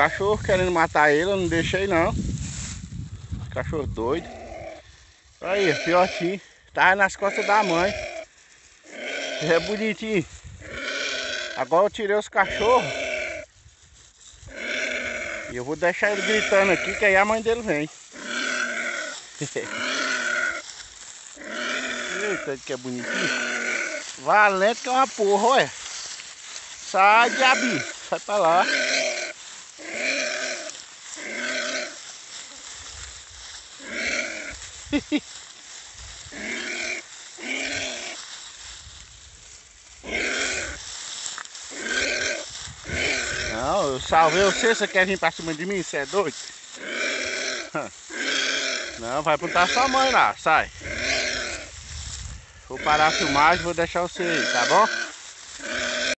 cachorro querendo matar ele, eu não deixei não. Cachorro doido. Aí, filhotinho. Tava nas costas da mãe. É bonitinho. Agora eu tirei os cachorros. E eu vou deixar ele gritando aqui, que aí a mãe dele vem. Eita, que é bonitinho. Valente que é uma porra, olha. Sai, diabinho. Sai pra lá. Não, eu salvei você, você quer vir pra cima de mim? Você é doido? Não, vai botar sua mãe lá, sai. Vou parar a filmagem, vou deixar você aí, tá bom?